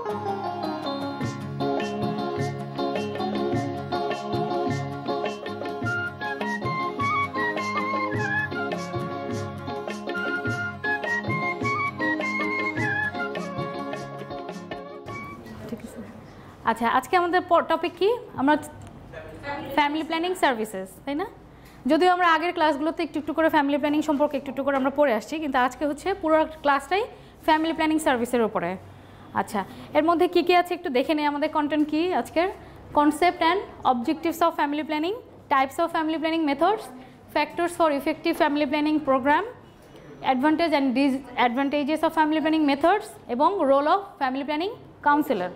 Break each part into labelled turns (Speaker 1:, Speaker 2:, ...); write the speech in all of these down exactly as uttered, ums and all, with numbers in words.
Speaker 1: আচ্ছা, আজকে আমাদের টপিক কি? আমরা ফ্যামিলি প্ল্যানিং সার্ভিসেস, তাই না? যদিও আমরা আগের ক্লাসগুলোতে একটু একটু করে ফ্যামিলি প্ল্যানিং সম্পর্কে একটু একটু করে আমরা পড়ে আসছি, কিন্তু আজকে হচ্ছে পুরো ক্লাসটাই ফ্যামিলি প্ল্যানিং সার্ভিসের উপরে। আচ্ছা, এর মধ্যে কী কী আছে একটু দেখে নিই। আমাদের কন্টেন্ট কী আজকের? Concept and objectives of family planning, types of family planning methods, factors for effective family planning programme, advantage and disadvantages of family planning methods এবং role of family planning counsellor.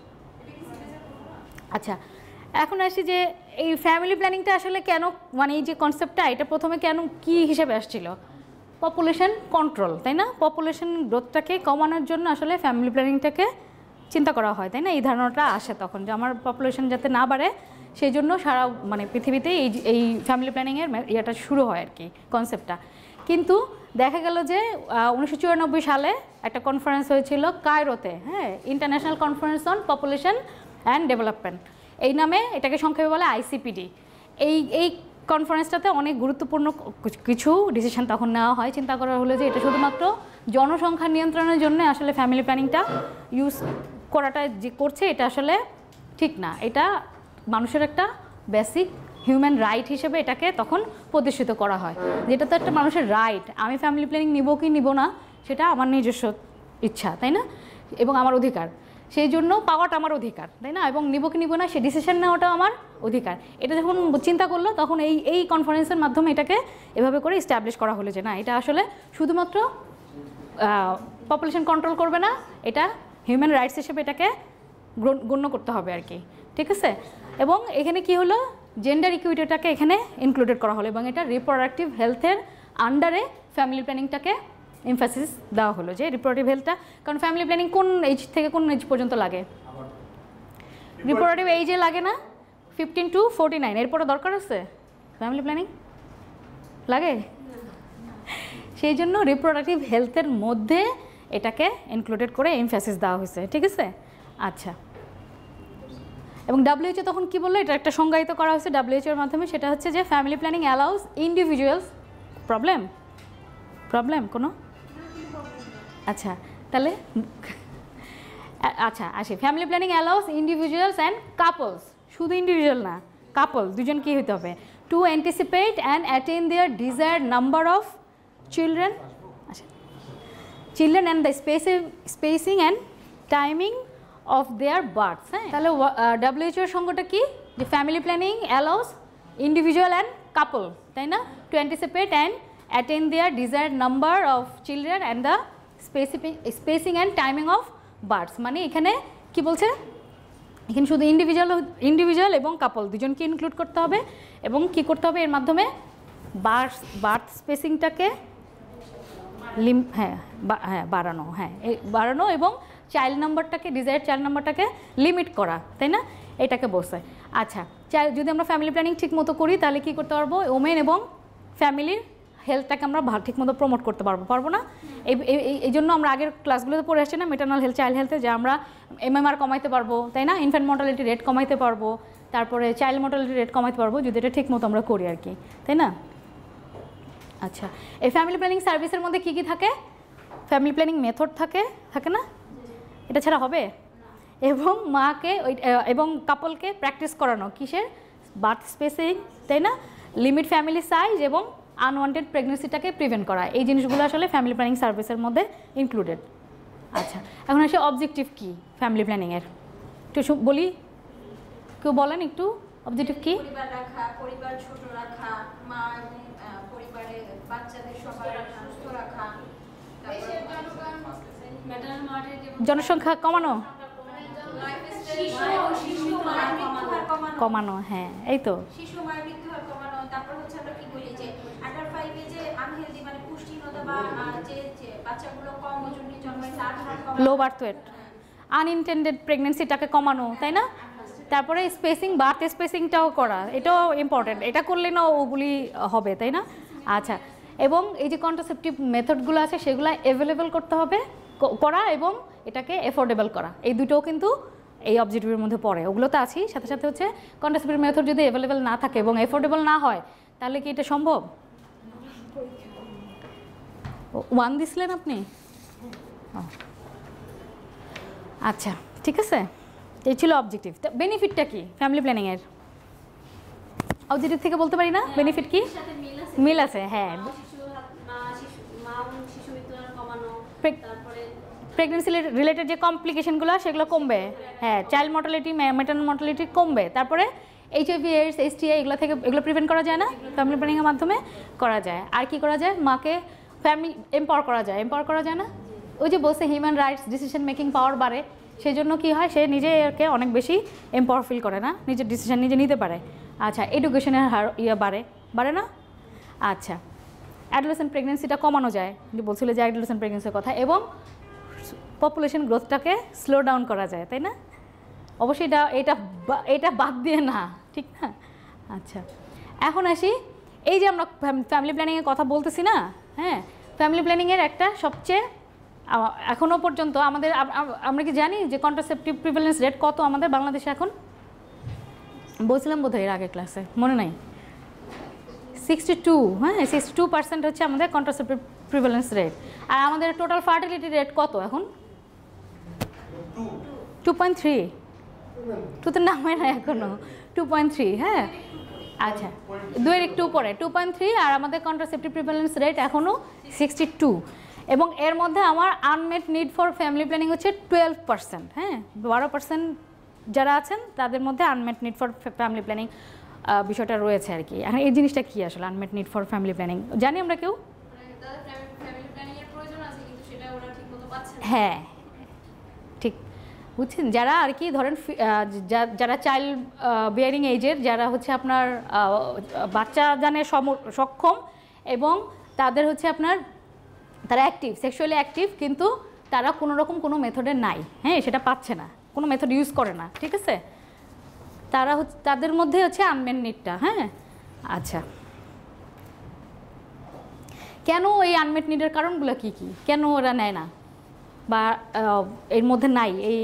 Speaker 1: আচ্ছা, এখন আসি যে এই ফ্যামিলি প্ল্যানিংটা আসলে কেন, মানে এই যে কনসেপ্টটা এটা প্রথমে কেন কী হিসেবে আসছিল? পপুলেশন কন্ট্রোল, তাই না? পপুলেশন গ্রোথটাকে কমানোর জন্য আসলে ফ্যামিলি প্ল্যানিংটাকে চিন্তা করা হয়, তাই না? এই ধারণাটা আসে তখন যে আমার পপুলেশন যাতে না বাড়ে সেই জন্য সারা মানে পৃথিবীতে এই এই ফ্যামিলি প্ল্যানিংয়ের ইয়েটা শুরু হয় আর কি, কনসেপ্টটা। কিন্তু দেখা গেল যে উনিশশো চুরানব্বই সালে একটা কনফারেন্স হয়েছিল কায়রোতে, হ্যাঁ, international conference on population and development, এই নামে এটাকে সংক্ষেপে বলে আইসিপিডি। এই এই কনফারেন্সটাতে অনেক গুরুত্বপূর্ণ কিছু ডিসিশন তখন নেওয়া হয়। চিন্তা করা হলো যে এটা শুধুমাত্র জনসংখ্যা নিয়ন্ত্রণের জন্য আসলে ফ্যামিলি প্ল্যানিংটা ইউজ করাটা যে করছে এটা আসলে ঠিক না, এটা মানুষের একটা বেসিক হিউম্যান রাইট হিসেবে এটাকে তখন প্রতিষ্ঠিত করা হয়, যেটা তো একটা মানুষের রাইট। আমি ফ্যামিলি প্ল্যানিং নিব কি নিব না সেটা আমার নিজস্ব ইচ্ছা, তাই না? এবং আমার অধিকার, সেই জন্য পাওয়াটা আমার অধিকার, তাই না? এবং নিব কি নিব না সে ডিসিশন নেওয়াটাও আমার অধিকার। এটা যখন চিন্তা করলো তখন এই এই কনফারেন্সের মাধ্যমে এটাকে এভাবে করে এস্টাবলিশ করা হলো যে না, এটা আসলে শুধুমাত্র পপুলেশন কন্ট্রোল করবে না, এটা হিউম্যান রাইটস হিসেবে এটাকে গণ্য করতে হবে আর কি, ঠিক আছে? এবং এখানে কি হলো, জেন্ডার ইকুইটিটাকে এখানে ইনক্লুডেড করা হলো এবং এটা রিপ্রোডাক্টিভ হেলথের আন্ডারে ফ্যামিলি প্ল্যানিংটাকে এমফাসিস দেওয়া হলো যে রিপ্রোডাক্টিভ হেলথটা, কারণ ফ্যামিলি প্ল্যানিং কোন এজ থেকে কোন এজ পর্যন্ত লাগে? রিপ্রোডাক্টিভ এইজে লাগে না, ফিফটিন টু ফোরটি নাইন এরপরে দরকার আছে ফ্যামিলি প্ল্যানিং লাগে, সেই জন্য রিপ্রোডাক্টিভ হেলথের মধ্যে এটাকে ইনক্লুডেড করে এমফাসিস দেওয়া হয়েছে, ঠিক আছে? আচ্ছা, এবং ডাব্লিউএইচও তখন কি বললো, এটা একটা সংজ্ঞায়িত করা হয়েছে ডাব্লিউএইচওর মাধ্যমে, সেটা হচ্ছে যে family planning allows individuals problem problem কোনো আচ্ছা তাহলে আচ্ছা আসি, family planning allows individuals and couples, শুধু ইন্ডিভিজুয়াল না, কাপল দুজন কী হতে হবে, to anticipate and attain their desired number of children, আচ্ছা children and the spacing spacing and timing of their births. হ্যাঁ, তাহলে ডাব্লিউএইচওর সঙ্গটা কি, যে family planning allows individual and couple, তাই না, to anticipate and attain their desired number of children and the specific spacing and timing of births. মানে এখানে কি বলছে, এখানে শুধু ইন্ডিভিজুয়াল ইন্ডিভিজুয়াল এবং কাপল দুজনকে ইনক্লুড করতে হবে এবং কি করতে হবে এর মাধ্যমে বার্থ বার্থ স্পেসিংটাকে লিম হ্যাঁ হ্যাঁ বাড়ানো, হ্যাঁ এই বাড়ানো এবং চাইল্ড নাম্বারটাকে ডিজায়ার্ড চাইল্ড নাম্বারটাকে লিমিট করা, তাই না, এটাকে বলছে। আচ্ছা, যদি আমরা ফ্যামিলি প্ল্যানিং ঠিক মতো করি তাহলে কী করতে পারবো, ওমেন এবং ফ্যামিলির হেলথটাকে আমরা ঠিক মতো প্রমোট করতে পারবো পারবো না? এই এই জন্য আমরা আগের ক্লাসগুলোতে পড়ে আসছি না, মেটার্নাল হেলথ চাইল্ড হেলথে, যে আমরা এমএমআর কমাইতে পারবো, তাই না, ইনফ্যান্ট মর্টালিটি রেট কমাইতে পারবো, তারপরে চাইল্ড মর্টালিটি রেট কমাইতে পারবো যদি এটা ঠিক মতো আমরা করি আর কি, তাই না? আচ্ছা, এই ফ্যামিলি প্ল্যানিং সার্ভিসের মধ্যে কী কী থাকে? ফ্যামিলি প্ল্যানিং মেথড থাকে, থাকে না, এটা ছাড়া হবে, এবং মাকে ওই এবং কাপলকে প্র্যাকটিস করানো কিসের, বার্থ স্পেসিং, তাই না, লিমিট ফ্যামিলি সাইজ এবং আনওয়ান্টেড প্রেগনেন্সিটাকে প্রিভেন্ট করা, এই জিনিসগুলো আসলে ফ্যামিলি প্ল্যানিং সার্ভিসের মধ্যে ইনক্লুডেড। আচ্ছা, এখন আসে অবজেক্টিভ কী ফ্যামিলি প্ল্যানিংয়ের, একটু বলি, কেউ বলেন একটু অবজেক্টিভ কী?
Speaker 2: পরিবার রাখা, পরিবার ছোট রাখা, মা এবং পরিবারের বাচ্চাদের সবার সুস্থ রাখা,
Speaker 1: জনসংখ্যা কমানো কমানো, হ্যাঁ এই তো
Speaker 2: শিশু মায়ের মৃত্যু হার কমানো, তারপর হচ্ছে আমরা কি বলি যে আন্ডার ফাইভ এ যে আনহেলদি মানে পুষ্টিহীনতা বা যে যে বাচ্চাগুলো কম ওজনে জন্মায় তার হার কমানো,
Speaker 1: লো বার্থ ওয়েট, আনইনটেন্ডেড প্রেগন্যান্সিটাকে কমানো, তাই না, তারপরে স্পেসিং বার্থ স্পেসিংটাও করা, এটাও ইম্পর্টেন্ট, এটা করলে না ওগুলি হবে, তাই না? আচ্ছা, এবং এই যে কন্ট্রাসেপটিভ মেথডগুলো আছে সেগুলো অ্যাভেলেবেল করতে হবে করা এবং এটাকে এফোর্ডেবল করা, এই দুটোও কিন্তু এই অবজেক্টিভের মধ্যে পড়ে। ওগুলো তো আছেই, সাথে সাথে হচ্ছে কন্ট্রাসেপটিভ মেথড যদি অ্যাভেলেবেল না থাকে এবং এফোর্ডেবল না হয় তাহলে কি এটা সম্ভব? ওয়ান দিছিলেন আপনি? আচ্ছা ঠিক আছে, এই ছিল অবজেক্টিভ। বেনিফিটটা কি ফ্যামিলি প্ল্যানিংয়ের? অবজেক্টিভ থেকে বলতে পারি না বেনিফিট কি? মিল আছে, হ্যাঁ। প্রেগনেন্সি রিলেটেড যে কমপ্লিকেশনগুলো সেগুলো কমবে, হ্যাঁ। চাইল্ড মর্টালিটি, ম্যাটার্নাল মর্টালিটি কমবে। তারপরে এইচআইভি এইডস, এসটিআই এগুলো থেকে এগুলো প্রিভেন্ট করা যায় না ফ্যামিলি প্ল্যানিংয়ের মাধ্যমে? করা যায়। আর কি করা যায়? মাকে ফ্যামিলি এম্পাওয়ার করা যায়। এম্পাওয়ার করা যায় না? ওই যে বলছে human rights, decision making power বাড়ে, সেই জন্য কী হয়, সে নিজেকে অনেক বেশি এম্পাওয়ার ফিল করে না, নিজের ডিসিশন নিজে নিতে পারে। আচ্ছা, এডুকেশনের হার ইয়ে বাড়ে, বাড়ে না? আচ্ছা, অ্যাডোলেসেন্ট প্রেগনেন্সিটা কমানো যায়, যে বলছিল যে অ্যাডোলেসেন্ট প্রেগনেন্সির কথা, এবং পপুলেশন গ্রোথটাকে স্লো ডাউন করা যায়, তাই না? অবশ্যই এটা এটা এটা বাদ দিয়ে না, ঠিক না? আচ্ছা, এখন আসি, এই যে আমরা ফ্যামিলি প্ল্যানিংয়ের কথা বলতেছি না, হ্যাঁ, ফ্যামিলি প্ল্যানিংয়ের একটা সবচেয়ে এখনও পর্যন্ত আমাদের, আমরা কি জানি যে কন্ট্রাসেপটিভ প্রিভ্যালেন্স রেট কত আমাদের বাংলাদেশে এখন? বলছিলাম বোধহয় এর আগের ক্লাসে, মনে নাই, সিক্সটি টু, হ্যাঁ, সিক্সটি টু পার্সেন্ট হচ্ছে আমাদের কন্ট্রাসেপটিভ প্রিভ্যালেন্স রেট। আর আমাদের টোটাল ফার্টিলিটি রেট কত এখন? টু পয়েন্ট থ্রি টু তো নামে না এখনো, টু পয়েন্ট থ্রি হ্যাঁ। আচ্ছা, দুয়ের একটু উপরে টু পয়েন্ট থ্রি, আর আমাদের কন্ট্রাসেপটিভ প্রিভ্যালেন্স রেট এখনও সিক্সটি টু। এবং এর মধ্যে আমার unmet need for family planning হচ্ছে টুয়েলভ পার্সেন্ট, হ্যাঁ, বারো পার্সেন্ট যারা আছেন তাদের মধ্যে unmet need for family planning বিষয়টা রয়েছে আর কি। এখন এই জিনিসটা কী আসলে unmet need for family planning জানি আমরা কেউ? হ্যাঁ ঠিক বুঝছেন, যারা আর কি ধরেন যারা চাইল্ড বিয়ারিং এজের, যারা হচ্ছে আপনার বাচ্চা জানে সক্ষম, এবং তাদের হচ্ছে আপনার তারা অ্যাক্টিভ, সেক্সুয়ালি অ্যাক্টিভ, কিন্তু তারা কোনো রকম কোনো মেথডে নাই, হ্যাঁ, সেটা পাচ্ছে না, কোনো মেথড ইউজ করে না, ঠিক আছে, তারা হচ্ছে তাদের মধ্যে হচ্ছে আনমেট নিডটা। হ্যাঁ, আচ্ছা, কেন এই আনমেট নিডের কারণগুলো কি কি, কেন ওরা নেয় না বা এর মধ্যে নাই? এই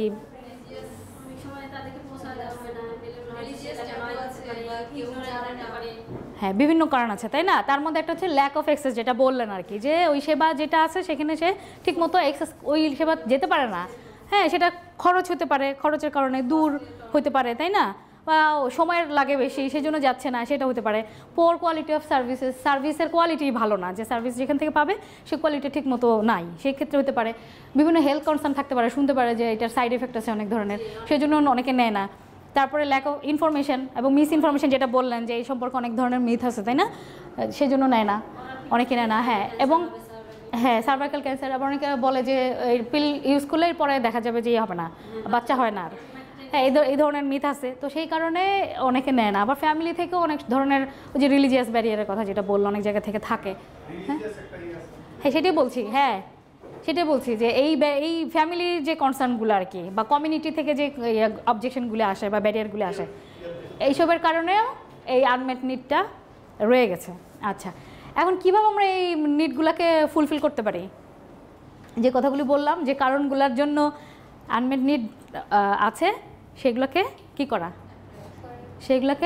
Speaker 1: হ্যাঁ, বিভিন্ন কারণ আছে, তাই না? তার মধ্যে একটা হচ্ছে ল্যাক অফ অ্যাক্সেস, যেটা বললেন আর কি, যে ওই সেবা যেটা আছে সেখানে সে ঠিকমতো অ্যাক্সেস, ওই সেবা যেতে পারে না, হ্যাঁ, সেটা খরচ হতে পারে, খরচের কারণে দূর হতে পারে, তাই না, বা সময়ের লাগে বেশি, সেই জন্য যাচ্ছে না, সেটা হতে পারে। পোর কোয়ালিটি অফ সার্ভিসেস, সার্ভিসের কোয়ালিটি ভালো না, যে সার্ভিস যেখান থেকে পাবে সে কোয়ালিটি ঠিক মতো নাই, সেই ক্ষেত্রে হতে পারে। বিভিন্ন হেলথ কনসার্ন থাকতে পারে, শুনতে পারে যে এটার সাইড এফেক্ট আছে অনেক ধরনের, সেই জন্য অনেকে নেয় না। তারপরে ল্যাক অফ ইনফরমেশন এবং মিস ইনফরমেশন, যেটা বললেন যে এই সম্পর্কে অনেক ধরনের মিথ আছে, তাই না, সেই জন্য নেয় না, অনেকে নেয় না। হ্যাঁ, এবং হ্যাঁ, সার্ভাইকাল ক্যান্সার, আবার অনেকে বলে যে এই পিল ইউজ করলে পরে দেখা যাবে যে হবে না, বাচ্চা হয় না আর, হ্যাঁ, এই ধরনের মিথ আছে, তো সেই কারণে অনেকে নেয় না। আবার ফ্যামিলি থেকেও অনেক ধরনের ওই যে রিলিজিয়াস ব্যারিয়ারের কথা যেটা বললো, অনেক জায়গা থেকে থাকে, হ্যাঁ হ্যাঁ সেটাই বলছি, হ্যাঁ সেটাই বলছি যে এই এই ফ্যামিলির যে কনসার্নগুলো আর কি, বা কমিউনিটি থেকে যে অবজেকশনগুলো আসে বা ব্যারিয়ারগুলো আসে, এইসবের কারণেও এই আনমেট নিডটা রয়ে গেছে। আচ্ছা, এখন কীভাবে আমরা এই নিডগুলোকে ফুলফিল করতে পারি? যে কথাগুলি বললাম, যে কারণগুলোর জন্য আনমেট নিড আছে, সেগুলোকে কি করা, সেগুলোকে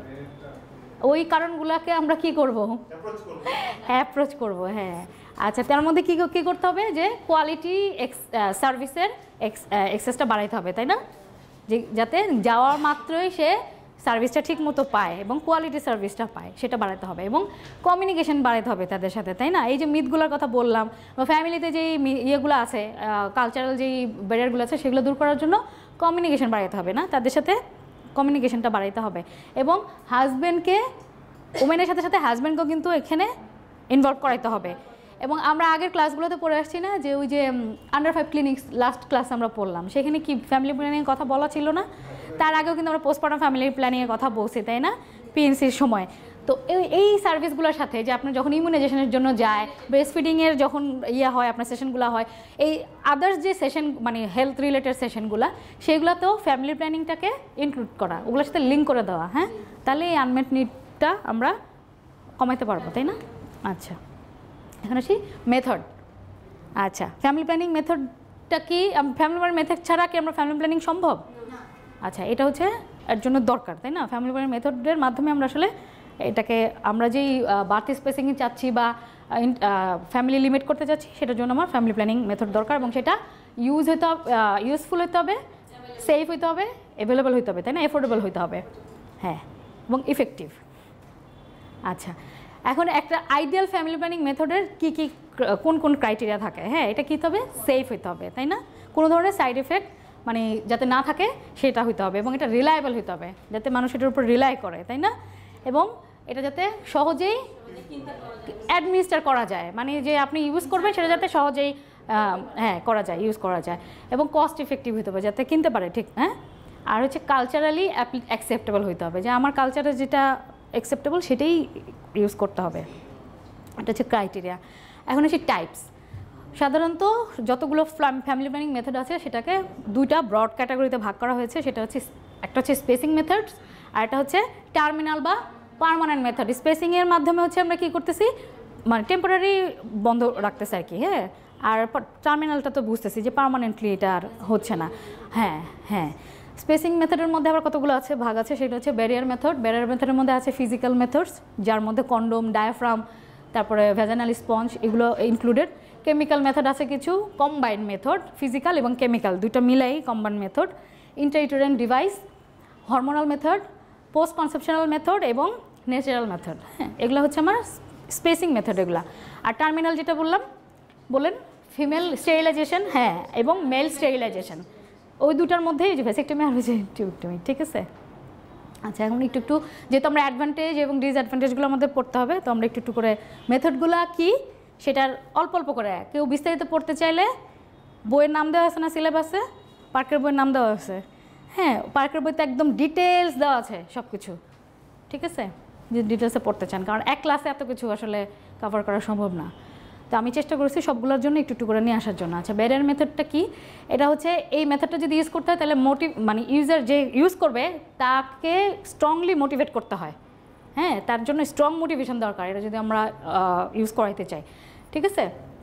Speaker 1: ওই কারণগুলোকে আমরা কি করব, অ্যাপ্রোচ করব। হ্যাঁ, আচ্ছা, তার মধ্যে কী কী করতে হবে? যে কোয়ালিটি সার্ভিসের এক্সেসটা বাড়াইতে হবে, তাই না, যে যাতে যাওয়ার মাত্রই সে সার্ভিসটা ঠিক মতো পায় এবং কোয়ালিটি সার্ভিসটা পায়, সেটা বাড়াতে হবে, এবং কমিউনিকেশন বাড়াতে হবে তাদের সাথে, তাই না? এই যে মিথগুলোর কথা বললাম, বা ফ্যামিলিতে যেই ইয়েগুলো আছে, কালচারাল যেই ব্যারিয়ারগুলো আছে, সেগুলো দূর করার জন্য কমিউনিকেশন বাড়াইতে হবে, না, তাদের সাথে কমিউনিকেশনটা বাড়াইতে হবে। এবং হাজব্যান্ডকে, ওমেনের সাথে সাথে হাজব্যান্ডকেও কিন্তু এখানে ইনভলভ করাইতে হবে। এবং আমরা আগের ক্লাসগুলোতে পড়ে আসছি না, যে ওই যে under five clinics last class আমরা পড়লাম, সেখানে কি ফ্যামিলি প্ল্যানিংয়ের কথা বলা ছিল না? তার আগেও কিন্তু আমরা পোস্টপার্টাম ফ্যামিলি প্ল্যানিংয়ের কথা বলছি, তাই না, পিএনসির সময়। তো এই সার্ভিসগুলোর সাথে, যে আপনার যখন ইমিউনাইজেশনের জন্য যায়, ব্রেস্ট ফিডিংয়ের যখন ইয়ে হয়, আপনার সেশনগুলো হয়, এই আদার্স যে সেশন, মানে হেলথ রিলেটেড সেশনগুলো, সেগুলোতেও ফ্যামিলি প্ল্যানিংটাকে ইনক্লুড করা, ওগুলোর সাথে লিঙ্ক করে দেওয়া, হ্যাঁ, তাহলে এই আনমেট নিডটা আমরা কমাইতে পারবো, তাই না? আচ্ছা, এখন আসি মেথড। আচ্ছা ফ্যামিলি প্ল্যানিং মেথডটা কি ফ্যামিলি প্ল্যানিং মেথড ছাড়া কি আমরা ফ্যামিলি প্ল্যানিং সম্ভব আচ্ছা এটা হচ্ছে এর জন্য দরকার তাই না ফ্যামিলি প্ল্যানিং মেথডের মাধ্যমে আমরা আসলে এটাকে আমরা যেই বার্থ স্পেসিংয়ে চাচ্ছি বা ফ্যামিলি লিমিট করতে চাচ্ছি সেটার জন্য আমার ফ্যামিলি প্ল্যানিং মেথড দরকার এবং সেটা ইউজ হতে হবে ইউজফুল হতে হবে সেফ হতে হবে অ্যাভেলেবল হতে হবে তাই না অ্যাফোর্ডেবল হতে হবে হ্যাঁ এবং ইফেক্টিভ আচ্ছা এখন একটা আইডিয়াল ফ্যামিলি প্ল্যানিং মেথডের কী কী কোন কোন ক্রাইটেরিয়া থাকে হ্যাঁ এটা কী হতে হবে সেফ হতে হবে তাই না কোনো ধরনের সাইড এফেক্ট মানে যাতে না থাকে সেটা হতে হবে এবং এটা রিলায়েবল হতে হবে যাতে মানুষ এটার উপর রিলাই করে তাই না এবং এটা যাতে সহজেই অ্যাডমিনিস্টার করা যায় মানে যে আপনি ইউজ করবেন সেটা যাতে সহজেই হ্যাঁ করা যায় ইউজ করা যায় এবং কস্ট ইফেক্টিভ হতে হবে যাতে কিনতে পারে ঠিক হ্যাঁ আর হচ্ছে কালচারালি অ্যাকসেপ্টেবল হতে হবে যে আমার কালচারে যেটা অ্যাকসেপ্টেবল সেটাই ইউজ করতে হবে এটা হচ্ছে ক্রাইটেরিয়া এখন হচ্ছে টাইপস সাধারণত যতগুলো ফ্যামিলি প্ল্যানিং মেথড আছে সেটাকে দুইটা ব্রড ক্যাটাগরিতে ভাগ করা হয়েছে সেটা হচ্ছে একটা হচ্ছে স্পেসিং মেথডস আর একটা হচ্ছে টার্মিনাল বা পার্মানেন্ট মেথড স্পেসিংয়ের মাধ্যমে হচ্ছে আমরা কী করতেছি মানে টেম্পোরারি বন্ধ রাখতেছি আর কি হ্যাঁ আর টার্মিনালটা তো বুঝতেছি যে পার্মানেন্টলি এটা আর হচ্ছে না হ্যাঁ হ্যাঁ স্পেসিং মেথডের মধ্যে আবার কতগুলো আছে ভাগ আছে সেটা হচ্ছে ব্যারিয়ার মেথড ব্যারিয়ার মেথডের মধ্যে আছে ফিজিক্যাল মেথডস যার মধ্যে কন্ডোম ডায়াফ্রাম তারপরে ভ্যাজানাল স্পঞ্জ এগুলো ইনক্লুডেড কেমিক্যাল মেথড আছে কিছু কম্বাইন্ড মেথড ফিজিক্যাল এবং কেমিক্যাল দুটো মিলাই combined method intrauterine device hormonal method post conceptional method এবং ন্যাচারাল মেথড হ্যাঁ এগুলো হচ্ছে আমার স্পেসিং মেথড এগুলো আর টার্মিনাল যেটা বললাম বলেন ফিমেল স্টেরিলাইজেশন হ্যাঁ এবং মেল স্টেরিলাইজেশন ওই দুটার মধ্যেই যে ভ্যাসেক্টমি আর টিউবটমি ঠিক আছে আচ্ছা এখন একটু একটু যেহেতু আমরা অ্যাডভান্টেজ এবং ডিসঅ্যাডভান্টেজগুলো আমাদের পড়তে হবে তো আমরা একটু একটু করে মেথডগুলো কি সেটার অল্প অল্প করে কেউ বিস্তারিত পড়তে চাইলে বইয়ের নাম দেওয়া আছে না সিলেবাসে পার্কের বইয়ের নাম দেওয়া আছে হ্যাঁ পার্কের বইতে একদম ডিটেলস দেওয়া আছে সব কিছু ঠিক আছে যে ডিটেলসে পড়তে চান কারণ এক ক্লাসে এত কিছু আসলে কভার করা সম্ভব না তো আমি চেষ্টা করেছি সবগুলোর জন্য একটু একটু করে নিয়ে আসার জন্য আচ্ছা ব্যারিয়ার মেথডটা কি এটা হচ্ছে এই মেথডটা যদি ইউজ করতে হয় তাহলে মোটিভ মানে ইউজার যে ইউজ করবে তাকে স্ট্রংলি মোটিভেট করতে হয় হ্যাঁ তার জন্য স্ট্রং মোটিভেশন দরকার এটা যদি আমরা ইউজ করাইতে চাই ঠিক আছে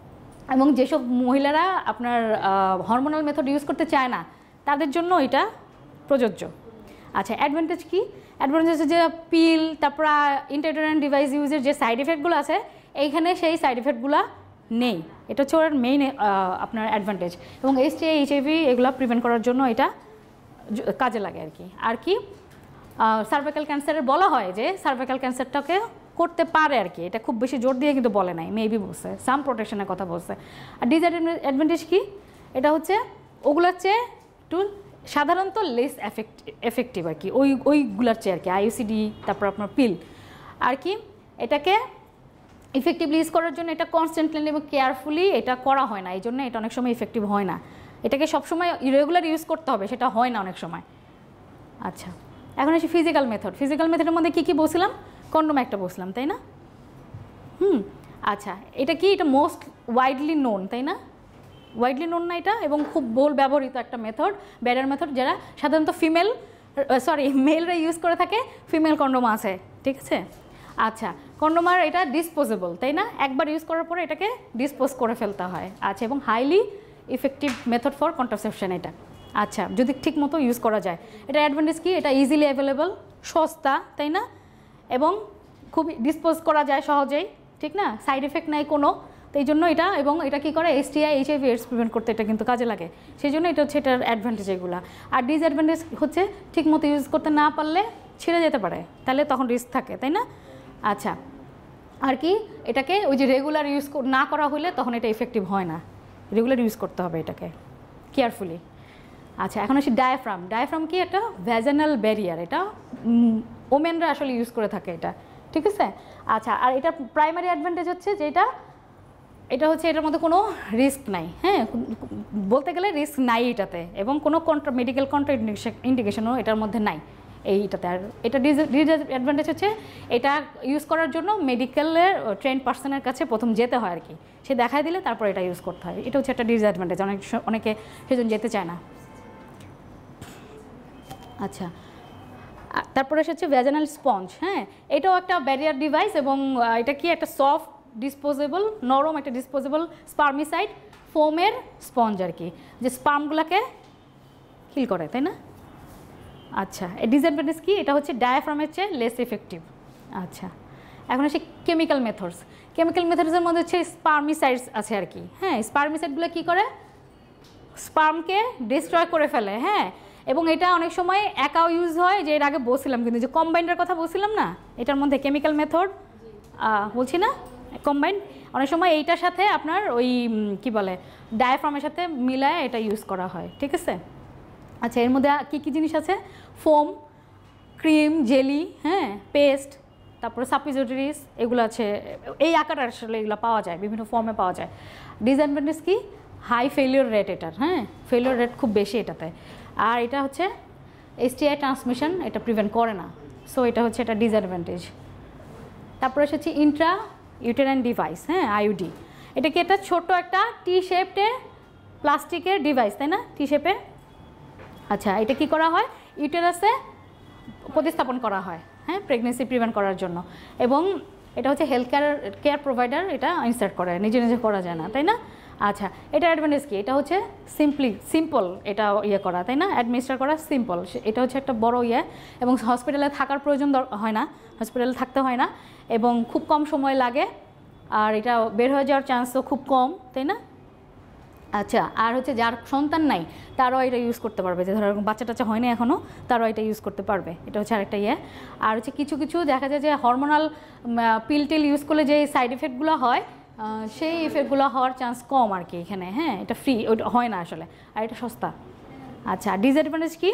Speaker 1: এবং যেসব মহিলারা আপনার হরমোনাল মেথড ইউজ করতে চায় না তাদের জন্য এটা প্রযোজ্য আচ্ছা অ্যাডভান্টেজ কি অ্যাডভান্টেজ যে পিল তারপর ইন্টারটেনমেন্ট ডিভাইস ইউজের যে সাইড এফেক্টগুলো আছে এইখানে সেই সাইড এফেক্টগুলো নেই এটা হচ্ছে ওর মেইন আপনার অ্যাডভান্টেজ এবং এসটিআই এইচআইভি এগুলো প্রিভেন্ট করার জন্য এটা কাজে লাগে আর কি আর কি সার্ভাইকাল ক্যান্সারের বলা হয় যে সার্ভাইকাল ক্যান্সারটাকে করতে পারে আর কি এটা খুব বেশি জোর দিয়ে কিন্তু বলে নাই মেবি বলছে সাম প্রোটেকশনের কথা বলছে আর ডিসঅ্যাডভান্টেজ কি এটা হচ্ছে ওগুলোর চেয়ে একটু সাধারণত লেস এফেক্ট এফেক্টিভ আর কি ওই ওইগুলোর চেয়ে আর কি আইইউসিডি তারপর আপনার পিল আর কি এটাকে ইফেক্টিভলি ইউজ করার জন্য এটা কনস্ট্যান্টলি এবং কেয়ারফুলি এটা করা হয় না এই জন্য এটা অনেক সময় ইফেক্টিভ হয় না এটাকে সবসময় রেগুলার ইউজ করতে হবে সেটা হয় না অনেক সময় আচ্ছা এখন আসি ফিজিক্যাল মেথড ফিজিক্যাল মেথডের মধ্যে কী কী বলছিলাম কন্ডোম একটা বলছিলাম তাই না হুম আচ্ছা এটা কি এটা মোস্ট ওয়াইডলি নোন তাই না ওয়াইডলি নোন না এটা এবং খুব বহুল ব্যবহৃত একটা মেথড ব্যারিয়ার মেথড যারা সাধারণত ফিমেল সরি মেলরা ইউজ করে থাকে ফিমেল কন্ডোম আছে ঠিক আছে আচ্ছা কন্ডোমার এটা ডিসপোজেবল তাই না একবার ইউজ করার পরে এটাকে ডিসপোজ করে ফেলতে হয় আচ্ছা এবং highly effective method for contraception এটা আচ্ছা যদি ঠিক মতো ইউজ করা যায় এটা অ্যাডভান্টেজ কি এটা ইজিলি অ্যাভেলেবল সস্তা তাই না এবং খুব ডিসপোজ করা যায় সহজেই ঠিক না সাইড এফেক্ট নাই কোনো তো এই জন্য এটা এবং এটা কী করে এসটিআই এইচআইভি এডস প্রিভেন্ট করতে এটা কিন্তু কাজে লাগে সেই জন্য এটা হচ্ছে এটার অ্যাডভান্টেজ এগুলো আর ডিসঅ্যাডভান্টেজ হচ্ছে ঠিক মতো ইউজ করতে না পারলে ছিঁড়ে যেতে পারে তাহলে তখন রিস্ক থাকে তাই না আচ্ছা আর কি এটাকে ওই যে রেগুলার ইউজ না করা হলে তখন এটা এফেক্টিভ হয় না রেগুলার ইউজ করতে হবে এটাকে কেয়ারফুলি আচ্ছা এখন আসি ডায়াফ্রাম ডায়াফ্রাম কি একটা ভ্যাজানাল ব্যারিয়ার এটা ওমেনরা আসলে ইউজ করে থাকে এটা ঠিক আছে আচ্ছা আর এটা প্রাইমারি অ্যাডভান্টেজ হচ্ছে যে এটা এটা হচ্ছে এটার মধ্যে কোনো রিস্ক নাই হ্যাঁ বলতে গেলে রিস্ক নাই এটাতে এবং কোনো কন্ট্রা মেডিকেল কন্ট্রা ইন্ডিকেশনও এটার মধ্যে নাই এইটাতে আর এটা ডিসঅ্যাডভান্টেজ হচ্ছে এটা ইউজ করার জন্য মেডিকেলের ট্রেন্ড পার্সনের কাছে প্রথম যেতে হয় আর কি সে দেখায় দিলে তারপর এটা ইউজ করতে হয় এটা হচ্ছে একটা ডিসঅ্যাডভান্টেজ অনেক অনেকে সেজন্য যেতে চায় না আচ্ছা তারপরে হচ্ছে ভ্যাজানাল স্পঞ্জ হ্যাঁ এটাও একটা ব্যারিয়ার ডিভাইস এবং এটা কি একটা সফট ডিসপোজেবল নরম একটা ডিসপোজেবল স্পার্মিসাইড ফোমের স্পঞ্জ আর কি, যে স্পার্মগুলোকে কিল করে, তাই না? আচ্ছা, এই ডিসঅ্যাডভান্টেজ কি? এটা হচ্ছে ডায়াফ্রামের চেয়ে লেস এফেক্টিভ। আচ্ছা, এখন হচ্ছে কেমিক্যাল মেথডস। কেমিক্যাল মেথডসের মধ্যে হচ্ছে স্পার্মিসাইডস আছে আর কি। হ্যাঁ, স্পার্মিসাইডগুলো কী করে? স্পার্মকে ডিস্ট্রয় করে ফেলে। হ্যাঁ, এবং এটা অনেক সময় একাও ইউজ হয়, যে এর আগে বলছিলাম কিন্তু, যে কম্বাইন্ডের কথা বলছিলাম না, এটার মধ্যে কেমিক্যাল মেথড বলছি না, কম্বাইন্ড। অনেক সময় এইটার সাথে আপনার ওই কি বলে ডায়াফ্রামের সাথে মিলায় এটা ইউজ করা হয়, ঠিক আছে? আচ্ছা, এর মধ্যে কী কী জিনিস আছে? ফোম, ক্রিম, জেলি, হ্যাঁ, পেস্ট, তারপরে সাপিজোটারিস, এগুলো আছে। এই আকার আসলে এগুলো পাওয়া যায়, বিভিন্ন ফর্মে পাওয়া যায়। ডিসঅ্যাডভান্টেজ কি? হাই ফেলিওর রেট এটার। হ্যাঁ, ফেলিওর রেট খুব বেশি এটাতে। আর এটা হচ্ছে এসটিআই ট্রান্সমিশন এটা প্রিভেন্ট করে না, সো এটা হচ্ছে এটা ডিসঅ্যাডভান্টেজ। তারপরে হচ্ছে ইন্ট্রা ইউটেরাইন ডিভাইস, হ্যাঁ, আইইউডি। এটা কি? একটা ছোট একটা টি শেপে প্লাস্টিকের ডিভাইস, তাই না? টি শেপে। আচ্ছা, এটা কি করা হয়? ইউটেরাসে প্রতিস্থাপন করা হয়, হ্যাঁ, প্রেগনেন্সি প্রিভেন্ট করার জন্য। এবং এটা হচ্ছে হেলথ কেয়ার কেয়ার প্রোভাইডার এটা ইনসার্ট করে, নিজে নিজে করা যায় না, তাই না? আচ্ছা, এটা অ্যাডভান্টেজ কি? এটা হচ্ছে সিম্পলি সিম্পল এটা ইয়ে করা, তাই না? অ্যাডমিনিস্টার করা সিম্পল। এটা হচ্ছে একটা বড় ইয়ে, এবং হসপিটালে থাকার প্রয়োজন হয় না, হসপিটালে থাকতে হয় না, এবং খুব কম সময় লাগে, আর এটা বের হয়ে যাওয়ার চান্সও খুব কম, তাই না? আচ্ছা, আর হচ্ছে যার সন্তান নাই তারাও এটা ইউজ করতে পারবে, যে ধরো বাচ্চা টাচ্চা হয়নি এখনও, তারাও এটা ইউজ করতে পারবে। এটা হচ্ছে আরেকটা ইয়ে। আর হচ্ছে কিছু কিছু দেখা যায় যে হরমোনাল পিল টিল ইউজ করলে যে সাইড ইফেক্টগুলো হয়, সেই ইফেক্টগুলো হওয়ার চান্স কম আর কি এখানে। হ্যাঁ, এটা ফ্রি, ওইটা হয় না আসলে, আর এটা সস্তা। আচ্ছা, ডিসঅ্যাডভান্টেজ কি?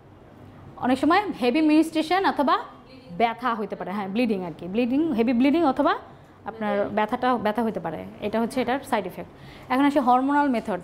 Speaker 1: অনেক সময় হেভি মিনিস্ট্রেশন অথবা ব্যথা হইতে পারে, হ্যাঁ, ব্লিডিং আর কি, ব্লিডিং, হেভি ব্লিডিং অথবা আপনার ব্যথাটা ব্যথা হতে পারে, এটা হচ্ছে এটার সাইড ইফেক্ট। এখন আসে হরমোনাল মেথড।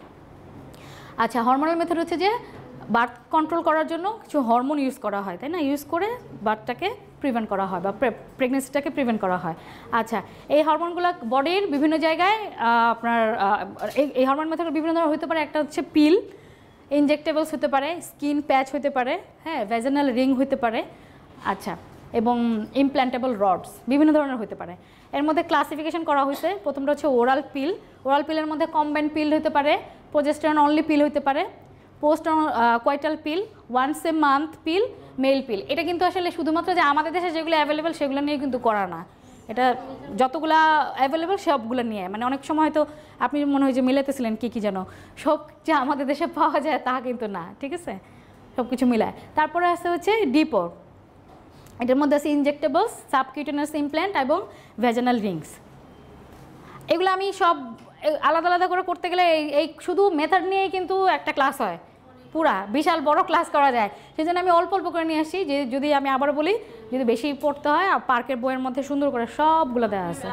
Speaker 1: আচ্ছা, হরমোনাল মেথড হচ্ছে যে বার্থ কন্ট্রোল করার জন্য কিছু হরমোন ইউজ করা হয়, তাই না? ইউজ করে বার্থটাকে প্রিভেন্ট করা হয় বা প্রেগনেন্সিটাকে প্রিভেন্ট করা হয়। আচ্ছা, এই হরমোনগুলো বডির বিভিন্ন জায়গায় আপনার এই হরমোন মেথড বিভিন্ন ধরনের হতে পারে। একটা হচ্ছে পিল, ইনজেক্টেবলস হতে পারে, স্কিন প্যাচ হতে পারে, হ্যাঁ, ভ্যাজিনাল রিং হতে পারে। আচ্ছা, এবং ইমপ্ল্যান্টেবল রডস বিভিন্ন ধরনের হতে পারে। এর মধ্যে ক্লাসিফিকেশন করা হয়েছে। প্রথমটা হচ্ছে ওরাল পিল। ওরাল পিলের মধ্যে কম্বাইন্ড পিল হতে পারে, প্রোজেস্টেরন অনলি পিল হতে পারে, post coital pill, once a month pill, male pill. এটা কিন্তু আসলে শুধুমাত্র যে আমাদের দেশে যেগুলো অ্যাভেলেবেল সেগুলো নিয়ে কিন্তু করা না, এটা যতগুলা অ্যাভেলেবেল সবগুলো নিয়ে, মানে অনেক সময় হয়তো আপনি মনে হয় যে মিলাতেছিলেন কী কী যেন, সব যে আমাদের দেশে পাওয়া যায় তা কিন্তু না, ঠিক আছে? সব কিছু মিলায়। তারপরে আছে হচ্ছে ডিপো। এটার মধ্যে আছে ইনজেক্টেবলস, সাবকিউটেনাস ইমপ্ল্যান্ট এবং ভ্যাজিনাল রিংস। এগুলো আমি সব আলাদা আলাদা করে করতে গেলে এই এই শুধু মেথড নিয়েই কিন্তু একটা ক্লাস হয়, পুরা বিশাল বড় ক্লাস করা যায়। সেই জন্য আমি অল্প অল্প করে নিয়ে আসি, যে যদি আমি আবার বলি যদি বেশি পড়তে হয়, পার্কের বইয়ের মধ্যে সুন্দর করে সবগুলো দেওয়া আছে।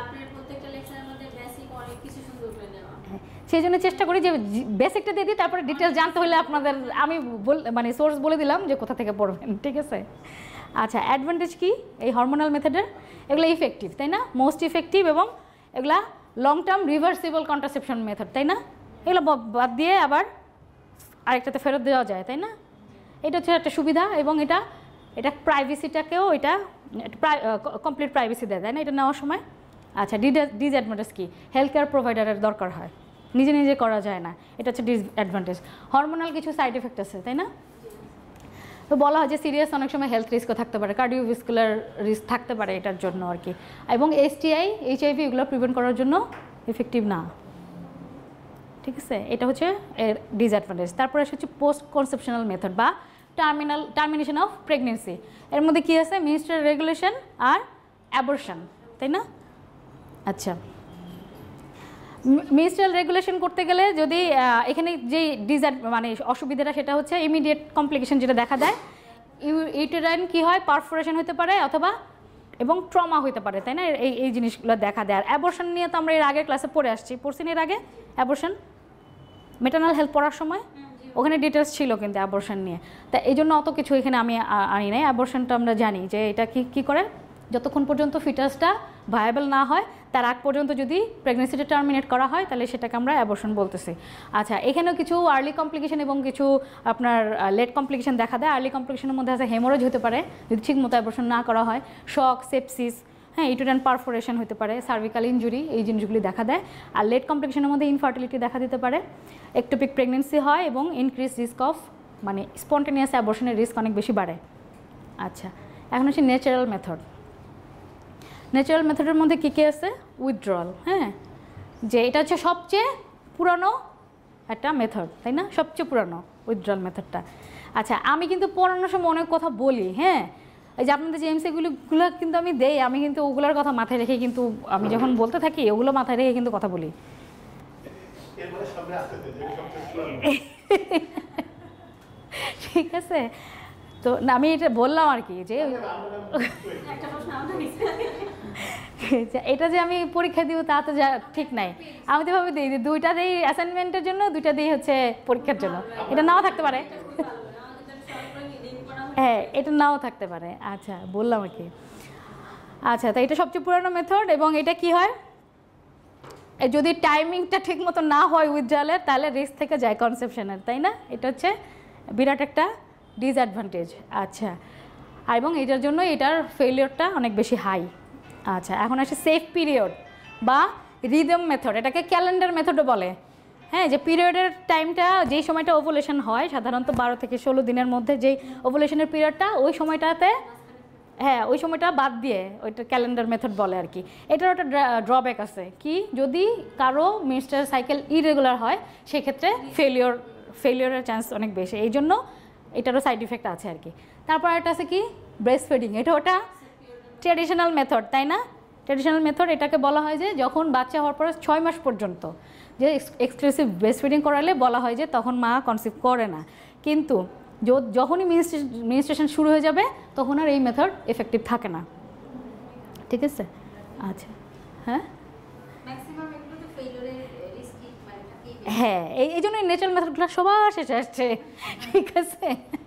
Speaker 1: সেই জন্য চেষ্টা করি যে বেসিকটা দিয়ে দিই, তারপরে ডিটেলস জানতে হলে আপনাদের আমি মানে সোর্স বলে দিলাম যে কোথা থেকে পড়বেন, ঠিক আছে? আচ্ছা, অ্যাডভান্টেজ কি এই হরমোনাল মেথডের? এগুলো ইফেক্টিভ, তাই না? মোস্ট ইফেক্টিভ, এবং এগুলা long term reversible contraception method, তাই না? এগুলো বাদ দিয়ে আবার আরেকটাতে ফেরত দেওয়া যায়, তাই না? এটা হচ্ছে একটা সুবিধা, এবং এটা এটা প্রাইভেসিটাকেও এটা কমপ্লিট প্রাইভেসি দেয়, তাই না এটা নেওয়ার সময়? আচ্ছা, ডিসঅ্যাডভান্টেজ কি? হেলথ কেয়ার প্রোভাইডারের দরকার হয়, নিজে নিজে করা যায় না, এটা হচ্ছে ডিসঅ্যাডভান্টেজ। হরমোনাল কিছু সাইড এফেক্ট আছে, তাই না? তো বলা হয় যে সিরিয়াস অনেক সময় হেলথ রিস্কও থাকতে পারে, কার্ডিওভাস্কুলার রিস্ক থাকতে পারে এটার জন্য আর কি। এবং এসটিআই, এইচআইভি এগুলো প্রিভেন্ট করার জন্য এফেক্টিভ না, ঠিক আছে? এটা হচ্ছে এর ডিসঅ্যাডভান্টেজ। তারপরে হচ্ছে পোস্ট কনসেপশনাল মেথড বা টার্মিনাল টার্মিনেশন অফ প্রেগনেন্সি। এর মধ্যে কী আছে? মিনিস্ট্রিয়াল রেগুলেশন আর অ্যাবর্শন, তাই না? আচ্ছা, মিনিস্ট্রিয়াল রেগুলেশন করতে গেলে যদি এখানে যে ডিসঅ্যাড মানে অসুবিধাটা সেটা হচ্ছে ইমিডিয়েট কমপ্লিকেশন যেটা দেখা দেয়, ইউটেরাইন কী হয়? পারফোরেশন হতে পারে অথবা এবং ট্রমা হতে পারে, তাই না? এই এই জিনিসগুলো দেখা দেয়। আর অ্যাবর্শন নিয়ে তো আমরা এর আগের ক্লাসে পড়ে আসছি, পড়ছি এর আগে অ্যাবর্শন মেটার্নাল হেলথ পড়ার সময় ওখানে ডিটেলস ছিল কিন্তু অ্যাবর্শন নিয়ে। তা এই জন্য অত কিছু এখানে আমি আনি নাই। অ্যাবর্শনটা আমরা জানি যে এটা কি কী করে, যতক্ষণ পর্যন্ত ফিটাসটা ভায়াবল না হয় তার আগ পর্যন্ত যদি প্রেগনেন্সিটা টার্মিনেট করা হয় তাহলে সেটাকে আমরা অ্যাবর্শন বলতেছি। আচ্ছা, এখানেও কিছু আর্লি কমপ্লিকেশন এবং কিছু আপনার লেট কমপ্লিকেশন দেখা দেয়। আর্লি কমপ্লিকেশনের মধ্যে আছে হেমোরেজ হতে পারে যদি ঠিক মতো অ্যাবর্শন না করা হয়, শক, সেপসিস, হ্যাঁ ইউটেরাইন পারফোরেশন হতে পারে, সার্ভিক্যাল ইনজুরি, এই জিনিসগুলি দেখা দেয়। আর লেট কমপ্লিকেশনের মধ্যে ইনফার্টিলিটি দেখা দিতে পারে, একটোপিক প্রেগনেন্সি হয় এবং ইনক্রিজ রিস্ক অফ মানে স্পন্টেনিয়াস অ্যাবর্শনের রিস্ক অনেক বেশি বাড়ে। আচ্ছা, এখন হচ্ছে ন্যাচারাল মেথড। ন্যাচারাল মেথডের মধ্যে কী কী আছে? উইথড্রল, হ্যাঁ, যে এটা হচ্ছে সবচেয়ে পুরানো একটা মেথড, তাই না? সবচেয়ে পুরানো উইথড্রল মেথডটা। আচ্ছা, আমি কিন্তু পড়ানোর সময় অনেক কথা বলি, হ্যাঁ, এই যে আপনাদের যে এমসিকিউগুলো কিন্তু আমি দেই, আমি কিন্তু ওগুলোর কথা মাথায় রেখে কিন্তু আমি যখন বলতে থাকি ওগুলো মাথায় রেখে কিন্তু কথা বলি। ঠিক আছে, তো আমি এটা বললাম আর কি যে এটা যে আমি পরীক্ষা দিব তা তো যা ঠিক নাই। আমি তো ভাবে দিই দুইটা দিই অ্যাসাইনমেন্টের জন্য, দুইটা দিই হচ্ছে পরীক্ষার জন্য। এটা নাও থাকতে পারে, হ্যাঁ এটা নাও থাকতে পারে। আচ্ছা, বললাম আর কি। আচ্ছা, তো এটা সবচেয়ে পুরানো মেথড এবং এটা কি হয়, যদি টাইমিংটা ঠিক মতো না হয় উইথড্রয়ালের তাহলে রিস্ক থেকে যায় কনসেপশনের, তাই না? এটা হচ্ছে বিরাট একটা ডিসঅ্যাডভান্টেজ। আচ্ছা, এবং এটার জন্য এটার ফেলিওরটা অনেক বেশি হাই। আচ্ছা, এখন আসে সেফ পিরিয়ড বা রিদম মেথড, এটাকে ক্যালেন্ডার মেথডও বলে। হ্যাঁ, যে পিরিয়ডের টাইমটা যেই সময়টা ওভুলেশন হয় সাধারণত বারো থেকে ষোলো দিনের মধ্যে যেই ওভুলেশনের পিরিয়ডটা, ওই সময়টাতে হ্যাঁ ওই সময়টা বাদ দিয়ে ওইটা ক্যালেন্ডার মেথড বলে আর কি। এটার একটা ড্রব্যাক আছে কি, যদি কারো মেনস্ট্রুয়াল সাইকেল ইরেগুলার হয় সেক্ষেত্রে ফেলিওর ফেলিওরের চান্স অনেক বেশি, এই জন্য এটারও সাইড ইফেক্ট আছে আর কি। তারপর একটা আছে কি ব্রেস্ট ফিডিং, এটা ওটা ট্র্যাডিশনাল মেথড, তাই না? ট্র্যাডিশনাল মেথড এটাকে বলা হয় যে যখন বাচ্চা হওয়ার পরে ছয় মাস পর্যন্ত যে এক্সক্লুসিভ ব্রেস্ট ফিডিং করালে বলা হয় যে তখন মা কনসিভ করে না, কিন্তু যখনই মিনিস্ট্রেশন শুরু হয়ে যাবে তখন আর এই মেথড এফেক্টিভ থাকে না। ঠিক আছে, আচ্ছা, হ্যাঁ হ্যাঁ এই এই জন্য ন্যাচারাল মেথডগুলো সবার শেষে আসছে। ঠিক আছে,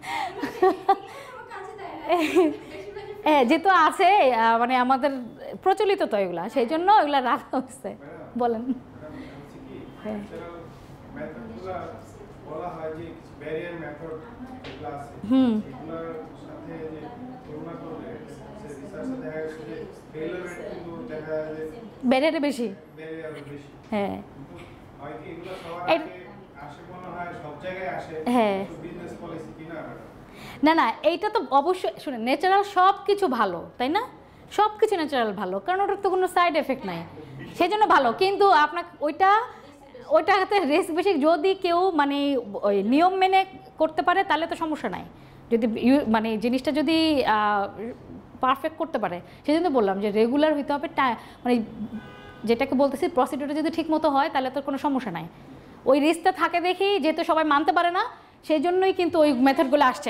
Speaker 1: হ্যাঁ যেহেতু আছে মানে আমাদের প্রচলিত তো এগুলা, সেই জন্য এগুলা রাখা হচ্ছে। বলেন। হ্যাঁ হুম ব্যারিয়ারে বেশি, হ্যাঁ হ্যাঁ না না এইটা তো অবশ্যই শুনে ন্যাচারাল সব কিছু ভালো, তাই না? সব কিছু ন্যাচারাল ভালো, কারণ ওটার তো কোনো সাইড এফেক্ট নাই, সেই জন্য ভালো। কিন্তু আপনাকে ওইটা ওইটাতে রিস্ক বেশি, যদি কেউ মানে ওই নিয়ম মেনে করতে পারে তাহলে তো সমস্যা নাই। যদি মানে জিনিসটা যদি পারফেক্ট করতে পারে, সেই জন্য বললাম যে রেগুলার হইতে হবে, মানে যেটাকে বলতেছি প্রসিডিউরটা যদি ঠিক মতো হয় তাহলে তো কোনো সমস্যা নাই। ওই রিস্কটা থাকে দেখি যেহেতু সবাই মানতে পারে না, সেই জন্যই কিন্তু ওই মেথডগুলো আসছে,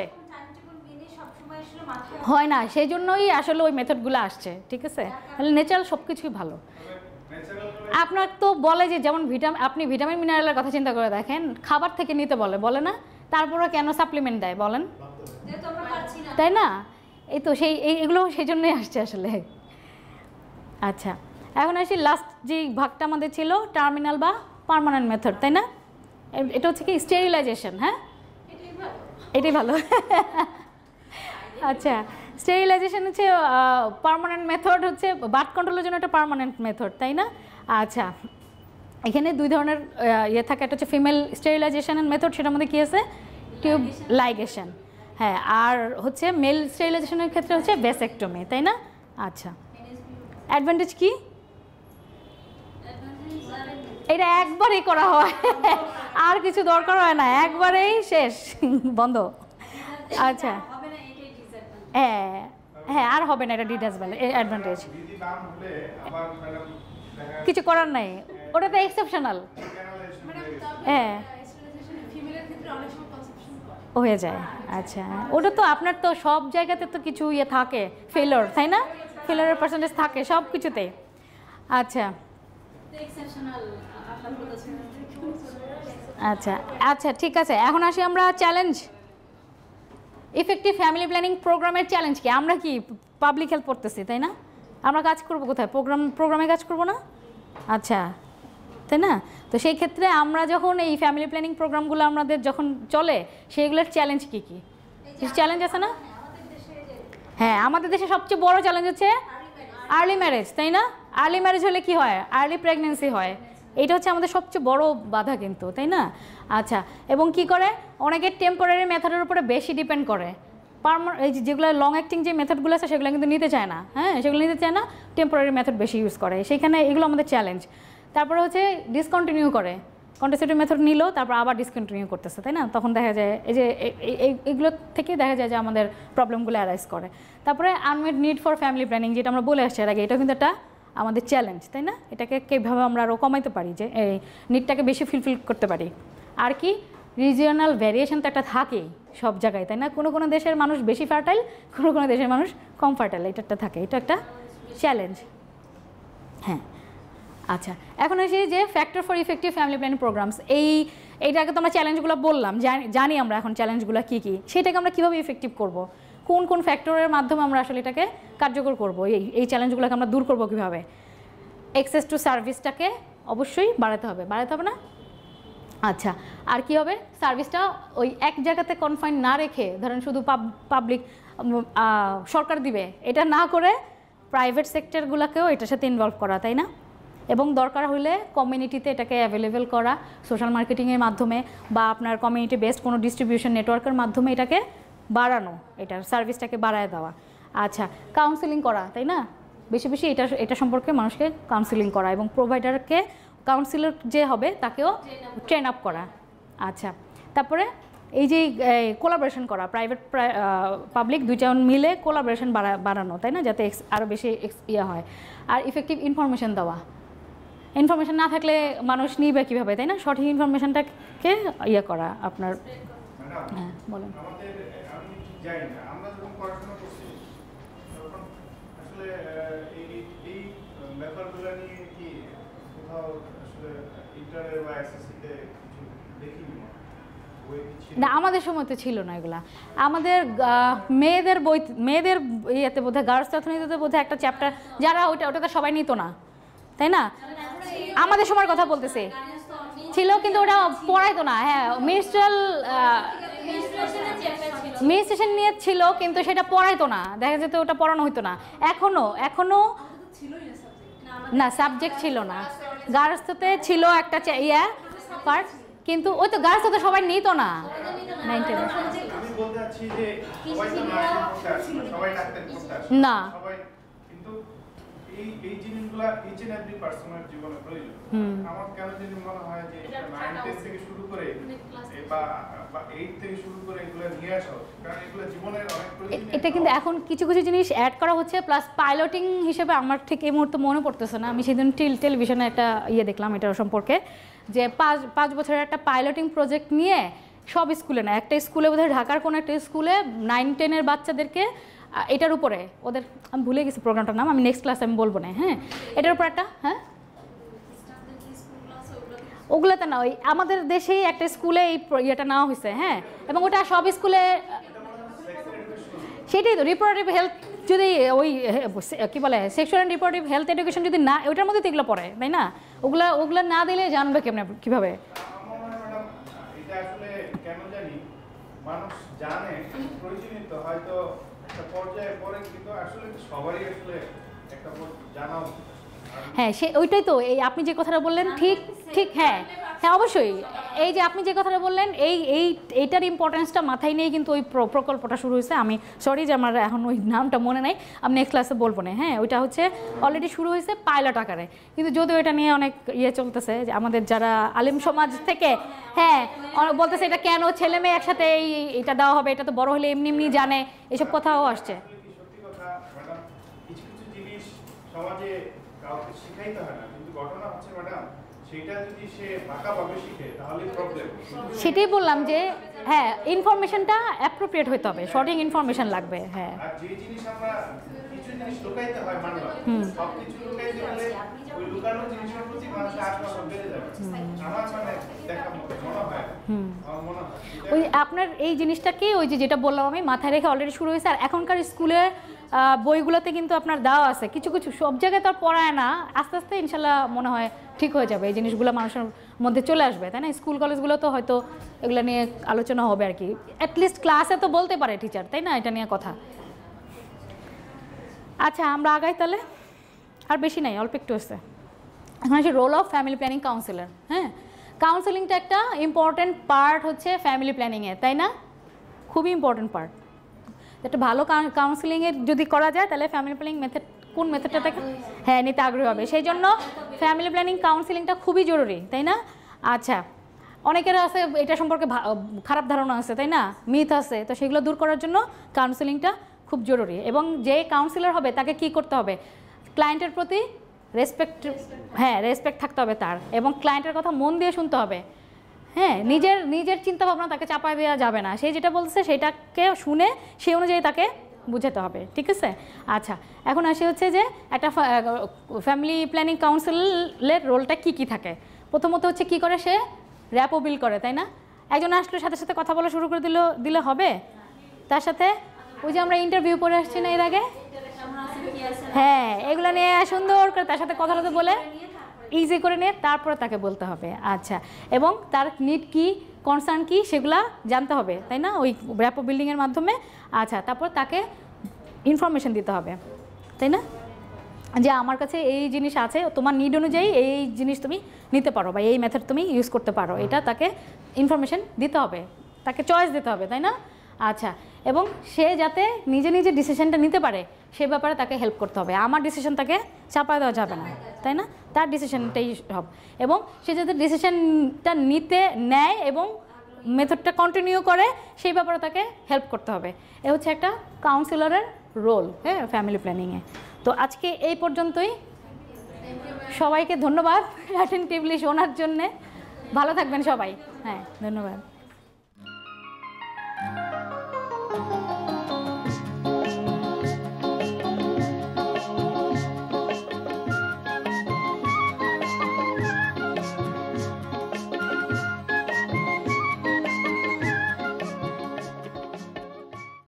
Speaker 1: হয় না, সেই জন্যই আসলে ওই মেথডগুলো আসছে। ঠিক আছে, তাহলে ন্যাচারাল সব কিছুই ভালো। আপনার তো বলে যে যেমন ভিটামিন, আপনি ভিটামিন মিনারেলের কথা চিন্তা করে দেখেন, খাবার থেকে নিতে বলে বলে না, তারপরে কেন সাপ্লিমেন্ট দেয় বলেন, তাই না? এই তো সেই এগুলো সেই জন্যই আসছে আসলে। আচ্ছা, এখন আসি লাস্ট যে ভাগটা আমাদের ছিল টার্মিনাল বা পার্মানেন্ট মেথড, তাই না? এটা হচ্ছে কি স্টেরিলাইজেশন। হ্যাঁ এটাই ভালো। আচ্ছা, স্টেরিলাইজেশন হচ্ছে পার্মানেন্ট মেথড, হচ্ছে বার্থ কন্ট্রোলের জন্য একটা পার্মানেন্ট মেথড, তাই না? আচ্ছা, এখানে দুই ধরনের ইয়ে থাকে, একটা হচ্ছে ফিমেল স্টেরিলাইজেশনের মেথড, সেটার মধ্যে কী আছে টিউব লাইগেশন, হ্যাঁ, আর হচ্ছে মেল স্টেরিলাইজেশনের ক্ষেত্রে হচ্ছে ভ্যাসেক্টমি, তাই না? আচ্ছা, অ্যাডভান্টেজ কি? এটা একবারই করা হয়, আর কিছু দরকার হয় না, একবারেই শেষ, বন্ধ। আচ্ছা, হ্যাঁ হ্যাঁ আর হবে না, এটা ডিসঅ্যাডভান্টেজ, কিছু করার নাই, ওটা তো এক্সেপশনাল, হ্যাঁ হয়ে যায়। আচ্ছা, ওটা তো আপনার তো সব জায়গাতে তো কিছু ইয়ে থাকে, ফেলার, তাই না? ফেলারের পার্সেন্টেজ থাকে সব কিছুতে। আচ্ছা আচ্ছা আচ্ছা ঠিক আছে, এখন আসি আমরা চ্যালেঞ্জ। ইফেক্টিভ ফ্যামিলি প্ল্যানিং প্রোগ্রামের চ্যালেঞ্জ কি? আমরা কি পাবলিক হেলথ পড়তেছি, তাই না? আমরা কাজ করব কোথায়? প্রোগ্রাম প্রোগ্রামে কাজ করব না? আচ্ছা, তাই না? তো সেই ক্ষেত্রে আমরা যখন এই ফ্যামিলি প্ল্যানিং প্রোগ্রামগুলো আমাদের যখন চলে, সেইগুলোর চ্যালেঞ্জ কী কী? কিছু চ্যালেঞ্জ আছে না? হ্যাঁ, আমাদের দেশে সবচেয়ে বড় চ্যালেঞ্জ হচ্ছে আর্লি ম্যারেজ, তাই না? আর্লি ম্যারেজ হলে কি হয়? আর্লি প্রেগনেন্সি হয়। এটা হচ্ছে আমাদের সবচেয়ে বড় বাধা কিন্তু, তাই না? আচ্ছা, এবং কি করে অনেকে টেম্পোরারি মেথডের উপরে বেশি ডিপেন্ড করে। পারমা এই যেগুলো লং অ্যাক্টিং যে মেথডগুলো আছে সেগুলো কিন্তু নিতে চায় না, হ্যাঁ সেগুলো নিতে চায় না, টেম্পোরারি মেথড বেশি ইউজ করে, সেইখানে এগুলো আমাদের চ্যালেঞ্জ। তারপরে হচ্ছে ডিসকন্টিনিউ করে, কন্ট্রাসেপটিভ মেথড নিল তারপর আবার ডিসকন্টিনিউ করতেছে, তাই না? তখন দেখা যায় এই যে এইগুলো থেকে দেখা যায় যে আমাদের প্রবলেমগুলো অ্যারাইজ করে। তারপরে unmet need for family planning, যেটা আমরা বলে আসছি এর আগে, এটাও কিন্তু একটা আমাদের চ্যালেঞ্জ, তাই না? এটাকে কীভাবে আমরা আরও কমাইতে পারি, যে এই নিডটাকে বেশি ফুলফিল করতে পারি। আর কি রিজিওনাল ভ্যারিয়েশন তো একটা থাকেই সব জায়গায়, তাই না? কোনো কোনো দেশের মানুষ বেশি ফার্টাইল, কোনো কোনো দেশের মানুষ কম ফার্টাইল, এটা একটা থাকে, এটা একটা চ্যালেঞ্জ। হ্যাঁ, আচ্ছা, এখন আসি যে factor for effective family planning programmes. এই এইটাকে তো আমরা চ্যালেঞ্জগুলো বললাম, জানি আমরা এখন চ্যালেঞ্জগুলো কী কী, সেটাকে আমরা কীভাবে ইফেক্টিভ করব, কোন কোন ফ্যাক্টরের মাধ্যমে আমরা আসলে এটাকে কার্যকর করব, এই এই চ্যালেঞ্জগুলোকে আমরা দূর করব কীভাবে। অ্যাক্সেস টু সার্ভিসটাকে অবশ্যই বাড়াতে হবে, বাড়াতে হবে না? আচ্ছা, আর কি হবে? সার্ভিসটা ওই এক জায়গাতে কনফাইন না রেখে, ধরেন শুধু পাবলিক সরকার দিবে এটা না করে প্রাইভেট সেক্টরগুলোকেও এটার সাথে ইনভলভ করা, তাই না? এবং দরকার হলে কমিউনিটিতে এটাকে অ্যাভেলেবেল করা সোশ্যাল মার্কেটিংয়ের মাধ্যমে বা আপনার কমিউনিটি বেসড কোনো ডিস্ট্রিবিউশন নেটওয়ার্কের মাধ্যমে এটাকে বাড়ানো, এটার সার্ভিসটাকে বাড়ায় দেওয়া। আচ্ছা, কাউন্সেলিং করা, তাই না? বেশি বেশি এটা এটা সম্পর্কে মানুষকে কাউন্সেলিং করা এবং প্রোভাইডারকে কাউন্সিলর যে হবে তাকেও ট্রেন আপ করা। আচ্ছা, তারপরে এই যে কোলাবোরেশন করা, প্রাইভেট পাবলিক দুইজন মিলে কোলাবোরেশন বাড়া বাড়ানো, তাই না? যাতে আরও বেশি ইয়ে হয়। আর ইফেক্টিভ ইনফরমেশন দেওয়া, ইনফরমেশন না থাকলে মানুষ নিবে কীভাবে, তাই না? সঠিক ইনফরমেশনটাকে ইয়ে করা আপনার। হ্যাঁ বলুন। না, আমাদের সময় তো ছিল না এগুলা। আমাদের মেয়েদের বই, মেয়েদের ইয়েতে বোধ হয় গার্লস অর্থনীতিতে বোধ হয় একটা চ্যাপ্টার, যারা ওইটা ওটাতে সবাই নিত না, তাই না? আমাদের সময়ের কথা বলতেছি, ছিল কিন্তু ওটা পড়াইতো না। হ্যাঁ, মেনস্ট্রুয়াল মেনস্ট্রুয়েশন নিয়ে ছিল কিন্তু সেটা পড়াইতো না, দেখা যেত ওটা পড়ানো হতো না। এখনো এখনো না, সাবজেক্ট ছিল না। গার্লসতে ছিল একটা ইয়া পার্ট, কিন্তু ওই তো গার্লসতে সবাই নিত না। না,
Speaker 3: এই এই জিনিসগুলা ইচ এন্ড এভরি পারসনের জীবনে প্রয়োজন। আমার কেন জানি মনে হয় যে নাইন টেন থেকে শুরু করে বা বা এইট থেকে শুরু করে এগুলা নিয়ে আসা, কারণ এগুলা জীবনের অনেক প্রয়োজন।
Speaker 1: এটা কিন্তু এখন কিছু কিছু জিনিস অ্যাড করা হচ্ছে, প্লাস পাইলটিং হিসেবে আমার ঠিক এই মুহূর্তে মনে পড়তেছে না। আমি সেদিন টিল টেলিভিশনে একটা ইয়ে দেখলাম এটার সম্পর্কে, যে পাঁচ পাঁচ বছরের একটা পাইলটিং প্রজেক্ট নিয়ে সব স্কুলে না, একটা স্কুলে বোধহয় ঢাকার কোনো একটা স্কুলে নাইন টেনের বাচ্চাদেরকে এটার উপরে, ওদের আমি ভুলে গেছি প্রোগ্রামটার নাম, আমি নেক্সট ক্লাসে আমি বলবো না। হ্যাঁ, এটার উপর একটা, হ্যাঁ ওগুলোতে না, ওই আমাদের দেশেই একটা স্কুলে এই ইয়েটা নেওয়া হয়েছে। হ্যাঁ, এবং ওটা সব স্কুলে, সেটাই তো রিপ্রোডাক্টিভ হেলথ, যদি ওই কী বলে sexual and reproductive health education যদি না, ওইটার মধ্যে তো এগুলো পড়ে, তাই না? ওগুলা ওগুলো না দিলে জানবে কেমন কীভাবে।
Speaker 3: মানুষ জানে প্রয়োজনীয় হয়তো একটা পর্যায়ে পরে, কিন্তু আসলে সবারই আসলে একটা জানা।
Speaker 1: হ্যাঁ, সে ওইটাই তো, এই আপনি যে কথাটা বললেন ঠিক ঠিক হ্যাঁ হ্যাঁ অবশ্যই, এই যে আপনি যে কথাটা বললেন এই এই এইটার ইম্পর্টেন্সটা মাথায় নিয়েই কিন্তু ওই প্রকল্পটা শুরু হয়েছে। আমি সরি যে আমার এখন ওই নামটা মনে নেই, আমি নেক্সট ক্লাসে বলবো না। হ্যাঁ, ওইটা হচ্ছে অলরেডি শুরু হয়েছে পাইলট আকারে, কিন্তু যদিও এটা নিয়ে অনেক ইয়ে চলতেছে যে আমাদের যারা আলেম সমাজ থেকে, হ্যাঁ বলতেছে এটা কেন ছেলে মেয়ে একসাথে এই এটা দেওয়া হবে, এটা তো বড় হলে এমনি এমনি জানে, এসব কথাও আসছে।
Speaker 3: সমাজে কাউকে শিখাইতে হয় না, কিন্তু ঘটনা হচ্ছে ম্যাডাম সেটা যদি সে বাঁকাভাবে শিখে তাহলে প্রবলেম।
Speaker 1: সেটাই বললাম যে হ্যাঁ, ইনফরমেশনটা অ্যাপ্রোপ্রিয়েট হতে হবে, সঠিক ইনফরমেশন লাগবে। হ্যাঁ,
Speaker 3: আর যে জিনিস আমরা কিছু জিনিস লুকাইতে হয় মানলাম, সব কিছু লুকাইতে হলে ওই লুকানো জিনিসের প্রতি মানুষের আগ্রহ বেড়ে যাবে। আমার মানে দেখা মনে হয় আমার মনে হয়
Speaker 1: ওই আপনার এই জিনিসটাকে ওই যে যেটা বললাম আমি মাথায় রেখে অলরেডি শুরু হয়েছে। আর এখনকার স্কুলের বইগুলোতে কিন্তু আপনার দেওয়া আছে, কিছু কিছু সব জায়গায় তো আর পড়ায় না, আস্তে আস্তে ইনশাল্লাহ মনে হয় ঠিক হয়ে যাবে, এই জিনিসগুলো মানুষের মধ্যে চলে আসবে, তাই না? স্কুল কলেজগুলো তো হয়তো এগুলো নিয়ে আলোচনা হবে আর কি, অ্যাটলিস্ট ক্লাসে তো বলতে পারে টিচার, তাই না, এটা নিয়ে কথা। আচ্ছা, আমরা আগাই তাহলে। আর বেশি নাই, অল্প একটু আছে। এখন হচ্ছে role of family planning counsellor. হ্যাঁ, কাউন্সেলিংটা একটা ইম্পর্টেন্ট পার্ট হচ্ছে ফ্যামিলি প্ল্যানিংয়ে, তাই না? খুবই ইম্পর্টেন্ট পার্ট। একটা ভালো কাউন্সেলিংয়ে যদি করা যায় তাহলে ফ্যামিলি প্ল্যানিং মেথড, কোন মেথডটা থেকে হ্যাঁ নিতে আগ্রহী হবে, সেই জন্য ফ্যামিলি প্ল্যানিং কাউন্সেলিংটা খুবই জরুরি, তাই না? আচ্ছা, অনেকের আছে এটা সম্পর্কে খারাপ ধারণা আছে, তাই না, মিথ আছে, তো সেগুলো দূর করার জন্য কাউন্সেলিংটা খুব জরুরি। এবং যে কাউন্সিলর হবে তাকে কি করতে হবে, ক্লায়েন্টের প্রতি রেসপেক্ট, হ্যাঁ রেসপেক্ট থাকতে হবে তার, এবং ক্লায়েন্টের কথা মন দিয়ে শুনতে হবে। হ্যাঁ, নিজের নিজের চিন্তা ভাবনা তাকে চাপায় দেওয়া যাবে না, সে যেটা বলছে সেটাকে শুনে সেই অনুযায়ী তাকে বুঝাতে হবে, ঠিক আছে? আচ্ছা, এখন আসি হচ্ছে যে একটা ফ্যামিলি প্ল্যানিং কাউন্সিলের রোলটা কি কি থাকে। প্রথমত হচ্ছে কি করে, সে র্যাপো বিল্ড করে, তাই না? একজন আসলে সাথে সাথে কথা বলা শুরু করে দিল দিলে হবে, তার সাথে ওই যে আমরা ইন্টারভিউ করে আসছি না এর আগে, হ্যাঁ এগুলো নিয়ে সুন্দর করে তার সাথে কথা বলতে বলে ইজি করে নিয়ে তারপরে তাকে বলতে হবে। আচ্ছা, এবং তার নিড কি, কনসার্ন কি, সেগুলা জানতে হবে, তাই না, ওই র্যাপো বিল্ডিংয়ের মাধ্যমে। আচ্ছা, তারপর তাকে ইনফরমেশন দিতে হবে, তাই না, যে আমার কাছে এই জিনিস আছে, তোমার নিড অনুযায়ী এই জিনিস তুমি নিতে পারো বা এই মেথড তুমি ইউজ করতে পারো, এটা তাকে ইনফরমেশন দিতে হবে, তাকে চয়েস দিতে হবে, তাই না? আচ্ছা, এবং সে যাতে নিজে নিজে ডিসিশনটা নিতে পারে সে ব্যাপারে তাকে হেল্প করতে হবে। আমার ডিসিশন তাকে চাপায় দেওয়া যাবে না, তাই না, তার ডিসিশনটাই হবে, এবং সে যাতে ডিসিশনটা নিতে নেয় এবং মেথডটা কন্টিনিউ করে সেই ব্যাপারে তাকে হেল্প করতে হবে। এ হচ্ছে একটা কাউন্সিলরের রোল, হ্যাঁ, ফ্যামিলি প্ল্যানিংয়ে। তো আজকে এই পর্যন্তই, সবাইকে ধন্যবাদ অ্যাটেনটিভলি শোনার জন্যে। ভালো থাকবেন সবাই, হ্যাঁ ধন্যবাদ।